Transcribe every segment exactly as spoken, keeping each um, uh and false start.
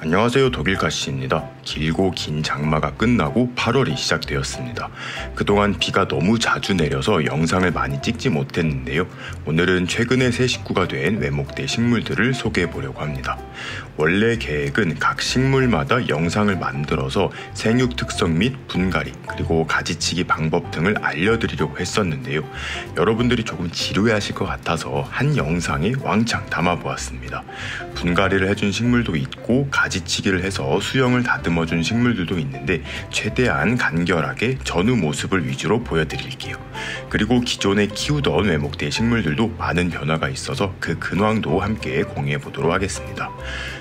안녕하세요, 독일가시입니다. 길고 긴 장마가 끝나고 팔월이 시작되었습니다. 그동안 비가 너무 자주 내려서 영상을 많이 찍지 못했는데요. 오늘은 최근에 새 식구가 된 외목대 식물들을 소개해 보려고 합니다. 원래 계획은 각 식물마다 영상을 만들어서 생육 특성 및 분갈이 그리고 가지치기 방법 등을 알려드리려고 했었는데요. 여러분들이 조금 지루해하실 것 같아서 한 영상에 왕창 담아보았습니다. 분갈이를 해준 식물도 있고 가지치기를 해서 수영을 다듬어준 식물들도 있는데 최대한 간결하게 전후 모습을 위주로 보여드릴게요. 그리고 기존에 키우던 외목대 식물들도 많은 변화가 있어서 그 근황도 함께 공유해보도록 하겠습니다.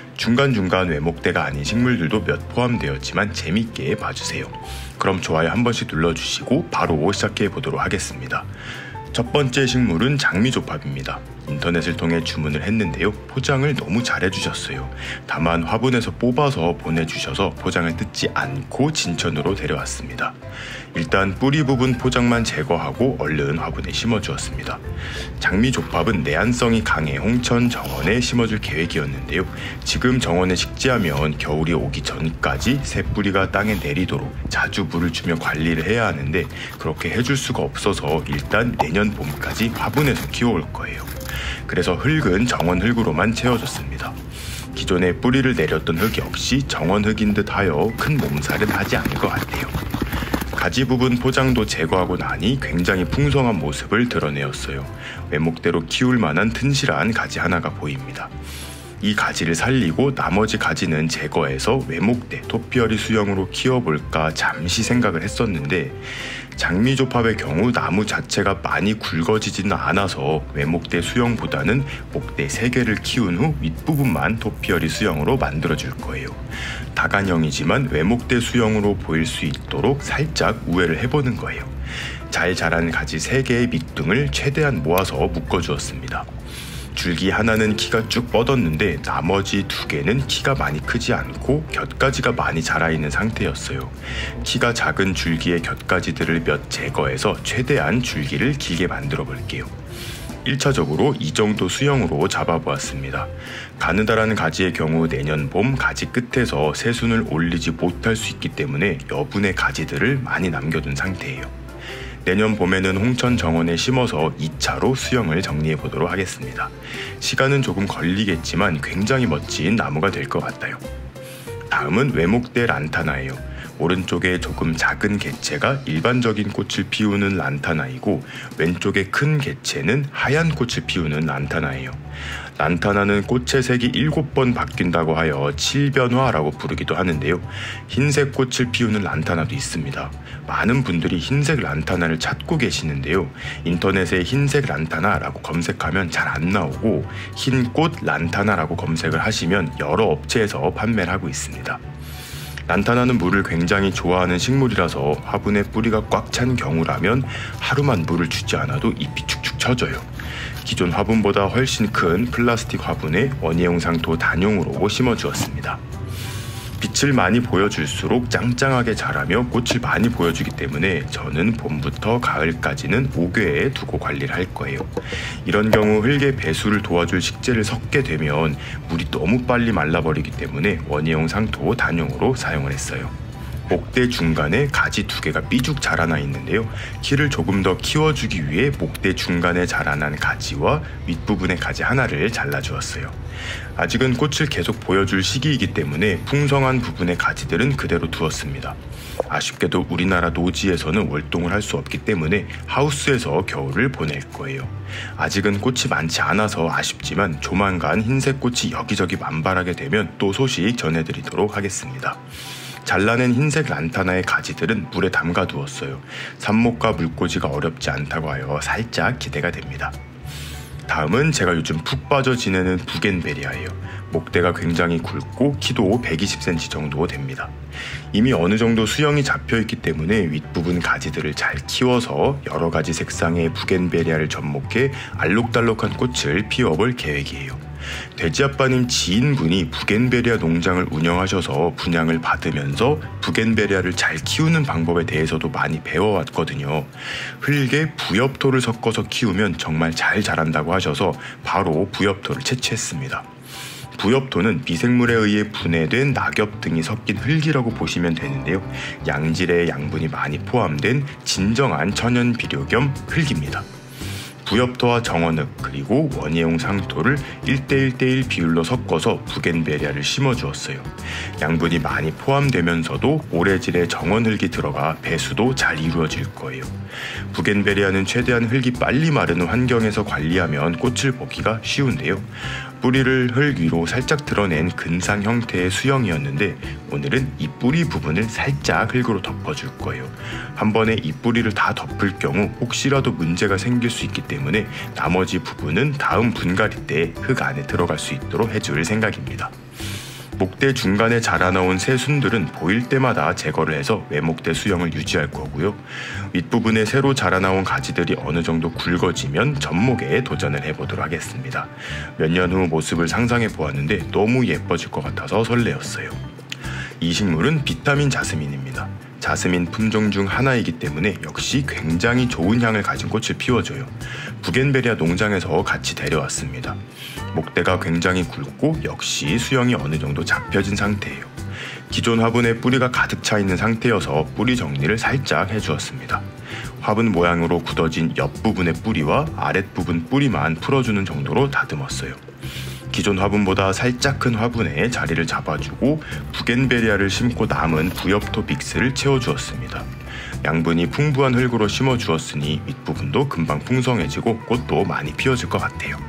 중간중간 외목대가 아닌 식물들도 몇 포함되었지만 재밌게 봐주세요. 그럼 좋아요 한 번씩 눌러주시고 바로 시작해보도록 하겠습니다. 첫 번째 식물은 장미조팝입니다. 인터넷을 통해 주문을 했는데요. 포장을 너무 잘해주셨어요. 다만 화분에서 뽑아서 보내주셔서 포장을 뜯지 않고 진천으로 데려왔습니다. 일단 뿌리 부분 포장만 제거하고 얼른 화분에 심어주었습니다. 장미조팝은 내한성이 강해 홍천 정원에 심어줄 계획이었는데요. 지금 정원에 식재하면 겨울이 오기 전까지 새 뿌리가 땅에 내리도록 자주 물을 주며 관리를 해야 하는데 그렇게 해줄 수가 없어서 일단 내년 봄까지 화분에서 키워올 거예요. 그래서 흙은 정원 흙으로만 채워줬습니다. 기존에 뿌리를 내렸던 흙 역시 정원 흙인 듯 하여 큰 몸살은 하지 않을 것 같아요. 가지 부분 포장도 제거하고 나니 굉장히 풍성한 모습을 드러내었어요. 외목대로 키울 만한 튼실한 가지 하나가 보입니다. 이 가지를 살리고 나머지 가지는 제거해서 외목대, 토피어리 수영으로 키워볼까 잠시 생각을 했었는데 장미조팝의 경우 나무 자체가 많이 굵어지지는 않아서 외목대 수영보다는 목대 세 개를 키운 후 윗부분만 토피어리 수영으로 만들어줄 거예요. 다간형이지만 외목대 수영으로 보일 수 있도록 살짝 우회를 해보는 거예요. 잘 자란 가지 세 개의 밑둥을 최대한 모아서 묶어주었습니다. 줄기 하나는 키가 쭉 뻗었는데 나머지 두 개는 키가 많이 크지 않고 곁가지가 많이 자라있는 상태였어요. 키가 작은 줄기의 곁가지들을 몇 제거해서 최대한 줄기를 길게 만들어 볼게요. 일 차적으로 이 정도 수영으로 잡아보았습니다. 가느다란 가지의 경우 내년 봄 가지 끝에서 새순을 올리지 못할 수 있기 때문에 여분의 가지들을 많이 남겨둔 상태예요. 내년 봄에는 홍천 정원에 심어서 이 차로 수영을 정리해 보도록 하겠습니다. 시간은 조금 걸리겠지만 굉장히 멋진 나무가 될 것 같아요. 다음은 외목대 란타나예요. 오른쪽에 조금 작은 개체가 일반적인 꽃을 피우는 란타나이고 왼쪽에 큰 개체는 하얀 꽃을 피우는 란타나예요. 란타나는 꽃의 색이 일곱 번 바뀐다고 하여 칠변화라고 부르기도 하는데요. 흰색 꽃을 피우는 란타나도 있습니다. 많은 분들이 흰색 란타나를 찾고 계시는데요. 인터넷에 흰색 란타나라고 검색하면 잘 안 나오고 흰꽃 란타나라고 검색을 하시면 여러 업체에서 판매를 하고 있습니다. 란타나는 물을 굉장히 좋아하는 식물이라서 화분에 뿌리가 꽉 찬 경우라면 하루만 물을 주지 않아도 잎이 축축 처져요. 기존 화분보다 훨씬 큰 플라스틱 화분에 원예용 상토 단용으로 심어주었습니다. 빛을 많이 보여줄수록 짱짱하게 자라며 꽃을 많이 보여주기 때문에 저는 봄부터 가을까지는 옥외에 두고 관리를 할 거예요. 이런 경우 흙의 배수를 도와줄 식재를 섞게 되면 물이 너무 빨리 말라버리기 때문에 원예용 상토 단용으로 사용을 했어요. 목대 중간에 가지 두 개가 삐죽 자라나 있는데요. 키를 조금 더 키워주기 위해 목대 중간에 자라난 가지와 윗부분의 가지 하나를 잘라주었어요. 아직은 꽃을 계속 보여줄 시기이기 때문에 풍성한 부분의 가지들은 그대로 두었습니다. 아쉽게도 우리나라 노지에서는 월동을 할 수 없기 때문에 하우스에서 겨울을 보낼 거예요. 아직은 꽃이 많지 않아서 아쉽지만 조만간 흰색 꽃이 여기저기 만발하게 되면 또 소식 전해드리도록 하겠습니다. 잘라낸 흰색 란타나의 가지들은 물에 담가 두었어요. 삽목과 물꽂이가 어렵지 않다고 하여 살짝 기대가 됩니다. 다음은 제가 요즘 푹 빠져 지내는 부겐베리아예요. 목대가 굉장히 굵고 키도 백이십 센티미터 정도 됩니다. 이미 어느 정도 수영이 잡혀있기 때문에 윗부분 가지들을 잘 키워서 여러 가지 색상의 부겐베리아를 접목해 알록달록한 꽃을 피워볼 계획이에요. 돼지아빠님 지인분이 부겐베리아 농장을 운영하셔서 분양을 받으면서 부겐베리아를 잘 키우는 방법에 대해서도 많이 배워왔거든요. 흙에 부엽토를 섞어서 키우면 정말 잘 자란다고 하셔서 바로 부엽토를 채취했습니다. 부엽토는 미생물에 의해 분해된 낙엽 등이 섞인 흙이라고 보시면 되는데요. 양질의 양분이 많이 포함된 진정한 천연 비료 겸 흙입니다. 부엽토와 정원흙 그리고 원예용 상토를 일 대 일 대 일 비율로 섞어서 부겐베리아를 심어주었어요. 양분이 많이 포함되면서도 오래질의 정원흙이 들어가 배수도 잘 이루어질 거예요. 부겐베리아는 최대한 흙이 빨리 마르는 환경에서 관리하면 꽃을 보기가 쉬운데요. 뿌리를 흙 위로 살짝 드러낸 근상 형태의 수영이었는데 오늘은 이 뿌리 부분을 살짝 흙으로 덮어줄 거예요. 한 번에 이 뿌리를 다 덮을 경우 혹시라도 문제가 생길 수 있기 때문에 나머지 부분은 다음 분갈이 때 흙 안에 들어갈 수 있도록 해줄 생각입니다. 목대 중간에 자라나온 새 순들은 보일 때마다 제거를 해서 외목대 수영을 유지할 거고요. 윗부분에 새로 자라나온 가지들이 어느 정도 굵어지면 접목에 도전을 해보도록 하겠습니다. 몇 년 후 모습을 상상해 보았는데 너무 예뻐질 것 같아서 설레었어요. 이 식물은 비타민 자스민입니다. 자스민 품종 중 하나이기 때문에 역시 굉장히 좋은 향을 가진 꽃을 피워줘요. 부겐베리아 농장에서 같이 데려왔습니다. 목대가 굉장히 굵고 역시 수영이 어느 정도 잡혀진 상태예요. 기존 화분에 뿌리가 가득 차 있는 상태여서 뿌리 정리를 살짝 해주었습니다. 화분 모양으로 굳어진 옆부분의 뿌리와 아랫부분 뿌리만 풀어주는 정도로 다듬었어요. 기존 화분보다 살짝 큰 화분에 자리를 잡아주고 부겐베리아를 심고 남은 부엽토 믹스를 채워주었습니다. 양분이 풍부한 흙으로 심어주었으니 윗부분도 금방 풍성해지고 꽃도 많이 피어질 것 같아요.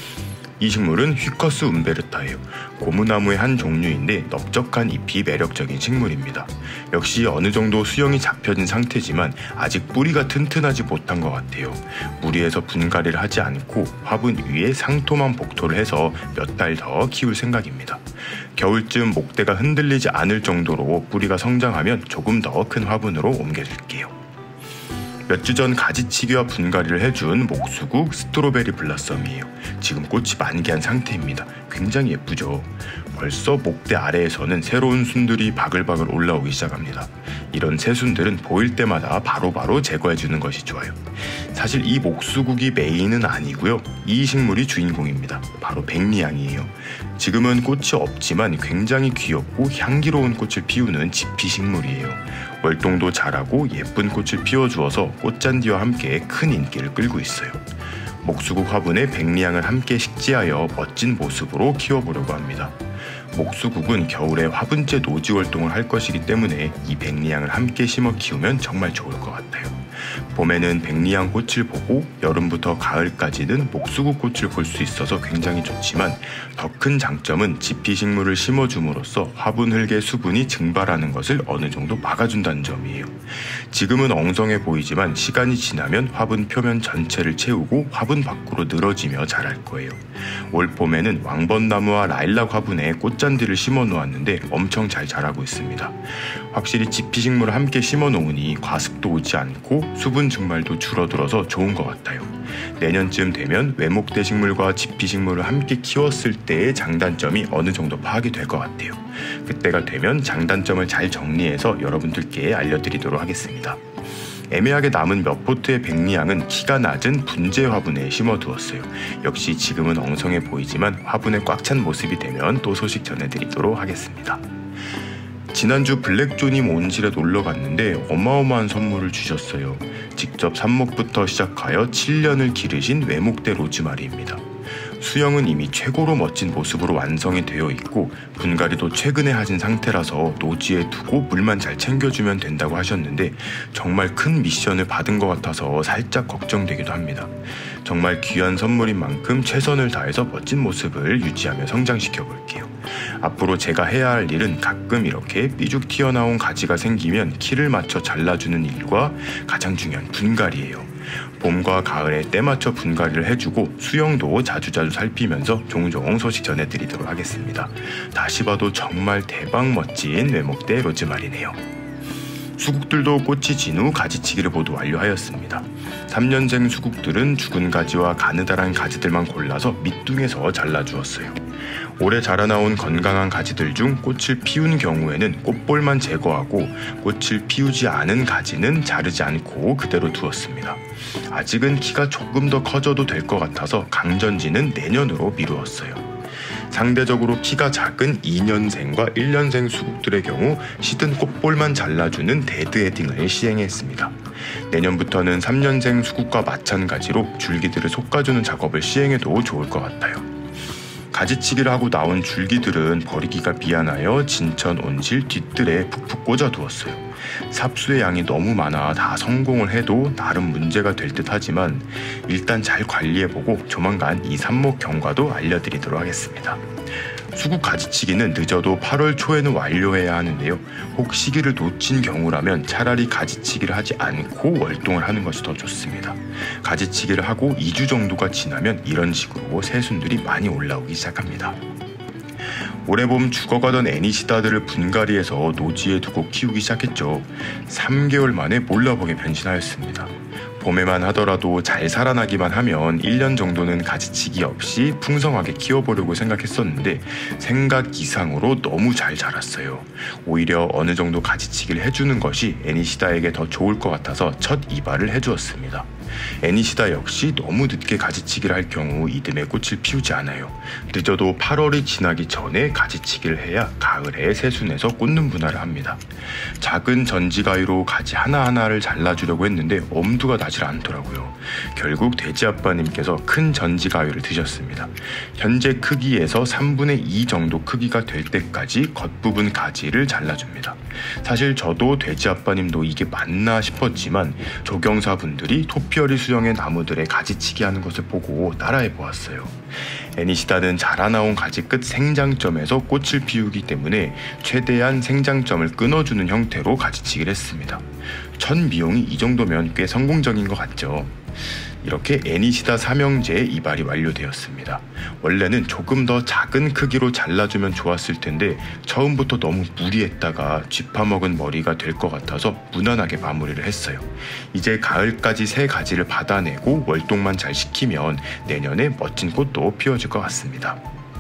이 식물은 휘커스 움베르타예요. 고무나무의 한 종류인데 넓적한 잎이 매력적인 식물입니다. 역시 어느 정도 수영이 잡혀진 상태지만 아직 뿌리가 튼튼하지 못한 것 같아요. 무리해서 분갈이를 하지 않고 화분 위에 상토만 복토를 해서 몇 달 더 키울 생각입니다. 겨울쯤 목대가 흔들리지 않을 정도로 뿌리가 성장하면 조금 더 큰 화분으로 옮겨줄게요. 몇 주 전 가지치기와 분갈이를 해준 목수국 스트로베리 블라썸이에요. 지금 꽃이 만개한 상태입니다. 굉장히 예쁘죠? 벌써 목대 아래에서는 새로운 순들이 바글바글 올라오기 시작합니다. 이런 새순들은 보일 때마다 바로바로 바로 제거해주는 것이 좋아요. 사실 이 목수국이 메인은 아니고요. 이 식물이 주인공입니다. 바로 백리향이에요. 지금은 꽃이 없지만 굉장히 귀엽고 향기로운 꽃을 피우는 지피식물이에요. 월동도 잘하고 예쁜 꽃을 피워주어서 꽃잔디와 함께 큰 인기를 끌고 있어요. 목수국 화분에 백리향을 함께 식재하여 멋진 모습으로 키워보려고 합니다. 목수국은 겨울에 화분째 노지 활동을 할 것이기 때문에 이 백리향을 함께 심어 키우면 정말 좋을 것 같아요. 봄에는 백리향 꽃을 보고 여름부터 가을까지는 목수국 꽃을 볼 수 있어서 굉장히 좋지만 더 큰 장점은 지피식물을 심어줌으로써 화분 흙의 수분이 증발하는 것을 어느 정도 막아준다는 점이에요. 지금은 엉성해 보이지만 시간이 지나면 화분 표면 전체를 채우고 화분 밖으로 늘어지며 자랄 거예요. 올 봄에는 왕벚나무와 라일락 화분에 꽃잔디를 심어 놓았는데 엄청 잘 자라고 있습니다. 확실히 지피식물을 함께 심어 놓으니 과습도 오지 않고 수분 증발도 줄어들어서 좋은 것 같아요. 내년쯤 되면 외목대 식물과 지피식물을 함께 키웠을 때의 장단점이 어느 정도 파악이 될 것 같아요. 그때가 되면 장단점을 잘 정리해서 여러분들께 알려드리도록 하겠습니다. 애매하게 남은 몇 포트의 백리향은 키가 낮은 분재 화분에 심어두었어요. 역시 지금은 엉성해 보이지만 화분에 꽉 찬 모습이 되면 또 소식 전해드리도록 하겠습니다. 지난주 블랙조님 온실에 놀러 갔는데 어마어마한 선물을 주셨어요. 직접 삽목부터 시작하여 칠 년을 기르신 외목대 로즈마리입니다. 수영은 이미 최고로 멋진 모습으로 완성이 되어 있고 분갈이도 최근에 하신 상태라서 노지에 두고 물만 잘 챙겨주면 된다고 하셨는데 정말 큰 미션을 받은 것 같아서 살짝 걱정되기도 합니다. 정말 귀한 선물인 만큼 최선을 다해서 멋진 모습을 유지하며 성장시켜 볼게요. 앞으로 제가 해야 할 일은 가끔 이렇게 삐죽 튀어나온 가지가 생기면 키를 맞춰 잘라주는 일과 가장 중요한 분갈이에요. 봄과 가을에 때맞춰 분갈이를 해주고 수영도 자주자주 살피면서 종종 소식 전해드리도록 하겠습니다. 다시 봐도 정말 대박 멋진 외목대 로즈마리네요. 수국들도 꽃이 진 후 가지치기를 모두 완료하였습니다. 삼 년생 수국들은 죽은 가지와 가느다란 가지들만 골라서 밑둥에서 잘라주었어요. 올해 자라나온 건강한 가지들 중 꽃을 피운 경우에는 꽃볼만 제거하고 꽃을 피우지 않은 가지는 자르지 않고 그대로 두었습니다. 아직은 키가 조금 더 커져도 될 것 같아서 강전지는 내년으로 미루었어요. 상대적으로 키가 작은 이 년생과 일 년생 수국들의 경우 시든 꽃볼만 잘라주는 데드헤딩을 시행했습니다. 내년부터는 삼 년생 수국과 마찬가지로 줄기들을 솎아주는 작업을 시행해도 좋을 것 같아요. 가지치기를 하고 나온 줄기들은 버리기가 미안하여 진천 온실 뒷뜰에 푹푹 꽂아두었어요. 삽수의 양이 너무 많아 다 성공을 해도 나름 문제가 될 듯 하지만 일단 잘 관리해보고 조만간 이 삽목 경과도 알려드리도록 하겠습니다. 수국 가지치기는 늦어도 팔월 초에는 완료해야 하는데요. 혹 시기를 놓친 경우라면 차라리 가지치기를 하지 않고 월동을 하는 것이 더 좋습니다. 가지치기를 하고 이 주 정도가 지나면 이런 식으로 새순들이 많이 올라오기 시작합니다. 올해 봄 죽어가던 애니시다들을 분갈이해서 노지에 두고 키우기 시작했죠. 삼 개월 만에 몰라보게 변신하였습니다. 봄에만 하더라도 잘 살아나기만 하면 일 년 정도는 가지치기 없이 풍성하게 키워보려고 생각했었는데 생각 이상으로 너무 잘 자랐어요. 오히려 어느 정도 가지치기를 해주는 것이 애니시다에게 더 좋을 것 같아서 첫 이발을 해주었습니다. 애니시다 역시 너무 늦게 가지치기를 할 경우 이듬해 꽃을 피우지 않아요. 늦어도 팔월이 지나기 전에 가지치기를 해야 가을에 새순에서 꽂는 분할을 합니다. 작은 전지가위로 가지 하나하나를 잘라주려고 했는데 엄두가 나질 않더라고요. 결국 돼지아빠님께서 큰 전지가위를 드셨습니다. 현재 크기에서 삼분의 이 정도 크기가 될 때까지 겉부분 가지를 잘라줍니다. 사실 저도 돼지아빠님도 이게 맞나 싶었지만 조경사분들이 토피어리 수영의 나무들의 가지치기 하는 것을 보고 따라해 보았어요. 애니시다는 자라나온 가지 끝 생장점에서 꽃을 피우기 때문에 최대한 생장점을 끊어주는 형태로 가지치기를 했습니다. 첫 미용이 이 정도면 꽤 성공적인 것 같죠. 이렇게 애니시다 삼형제의 이발이 완료되었습니다. 원래는 조금 더 작은 크기로 잘라주면 좋았을 텐데 처음부터 너무 무리했다가 쥐파먹은 머리가 될 것 같아서 무난하게 마무리를 했어요. 이제 가을까지 새 가지를 받아내고 월동만 잘 시키면 내년에 멋진 꽃도 피워질 것 같습니다.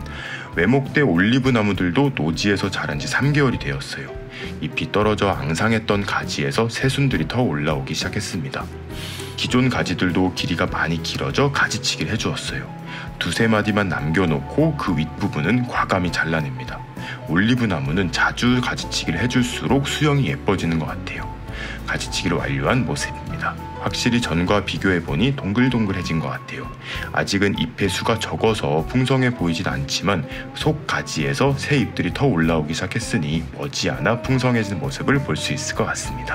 외목대 올리브 나무들도 노지에서 자란 지 삼 개월이 되었어요. 잎이 떨어져 앙상했던 가지에서 새순들이 더 올라오기 시작했습니다. 기존 가지들도 길이가 많이 길어져 가지치기를 해주었어요. 두세 마디만 남겨놓고 그 윗부분은 과감히 잘라냅니다. 올리브 나무는 자주 가지치기를 해줄수록 수영이 예뻐지는 것 같아요. 가지치기를 완료한 모습입니다. 확실히 전과 비교해보니 동글동글해진 것 같아요. 아직은 잎의 수가 적어서 풍성해 보이진 않지만 속 가지에서 새 잎들이 더 올라오기 시작했으니 머지않아 풍성해진 모습을 볼 수 있을 것 같습니다.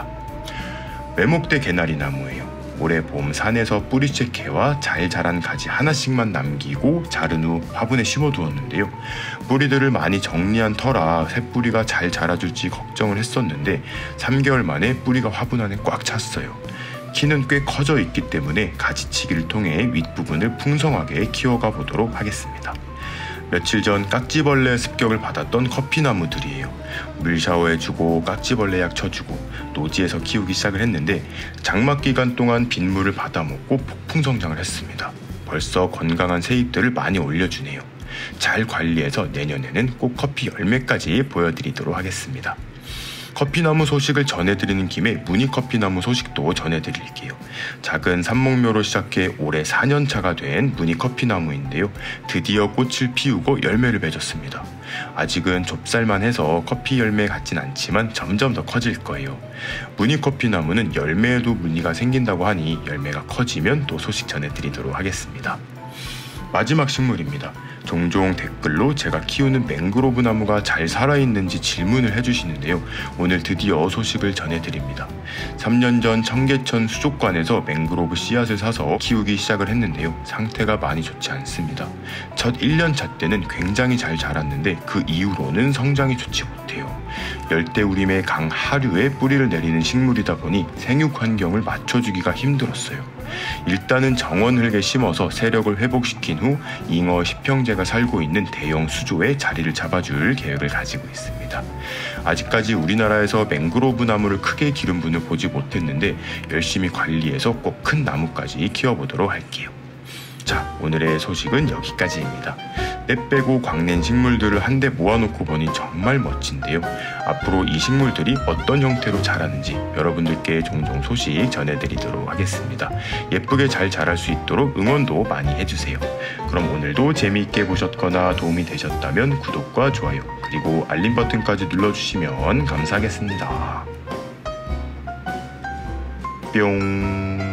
외목대 개나리 나무예요. 올해 봄 산에서 뿌리채 개와 잘 자란 가지 하나씩만 남기고 자른 후 화분에 심어두었는데요. 뿌리들을 많이 정리한 터라 새 뿌리가 잘 자라줄지 걱정을 했었는데 삼 개월 만에 뿌리가 화분 안에 꽉 찼어요. 키는 꽤 커져 있기 때문에 가지치기를 통해 윗부분을 풍성하게 키워가 보도록 하겠습니다. 며칠 전 깍지벌레 습격을 받았던 커피나무들이에요. 물 샤워해주고 깍지벌레 약 쳐주고 노지에서 키우기 시작을 했는데 장마 기간 동안 빗물을 받아먹고 폭풍 성장을 했습니다. 벌써 건강한 새잎들을 많이 올려주네요. 잘 관리해서 내년에는 꼭 커피 열매까지 보여드리도록 하겠습니다. 커피나무 소식을 전해드리는 김에 무늬커피나무 소식도 전해드릴게요. 작은 삽목묘로 시작해 올해 사 년 차가 된 무늬커피나무인데요. 드디어 꽃을 피우고 열매를 맺었습니다. 아직은 좁쌀만 해서 커피 열매 같진 않지만 점점 더 커질 거예요. 무늬커피나무는 열매에도 무늬가 생긴다고 하니 열매가 커지면 또 소식 전해드리도록 하겠습니다. 마지막 식물입니다. 종종 댓글로 제가 키우는 맹그로브 나무가 잘 살아있는지 질문을 해주시는데요. 오늘 드디어 소식을 전해드립니다. 삼 년 전 청계천 수족관에서 맹그로브 씨앗을 사서 키우기 시작을 했는데요. 상태가 많이 좋지 않습니다. 첫 일 년 차 때는 굉장히 잘 자랐는데 그 이후로는 성장이 좋지 못해요. 열대우림의 강 하류에 뿌리를 내리는 식물이다 보니 생육 환경을 맞춰주기가 힘들었어요. 일단은 정원흙에 심어서 세력을 회복시킨 후 잉어 십형제가 살고 있는 대형 수조에 자리를 잡아줄 계획을 가지고 있습니다. 아직까지 우리나라에서 맹그로브 나무를 크게 기른 분을 보지 못했는데 열심히 관리해서 꼭 큰 나무까지 키워보도록 할게요. 자, 오늘의 소식은 여기까지입니다. 때 빼고 광낸 식물들을 한데 모아놓고 보니 정말 멋진데요. 앞으로 이 식물들이 어떤 형태로 자라는지 여러분들께 종종 소식 전해드리도록 하겠습니다. 예쁘게 잘 자랄 수 있도록 응원도 많이 해주세요. 그럼 오늘도 재미있게 보셨거나 도움이 되셨다면 구독과 좋아요 그리고 알림 버튼까지 눌러주시면 감사하겠습니다. 뿅.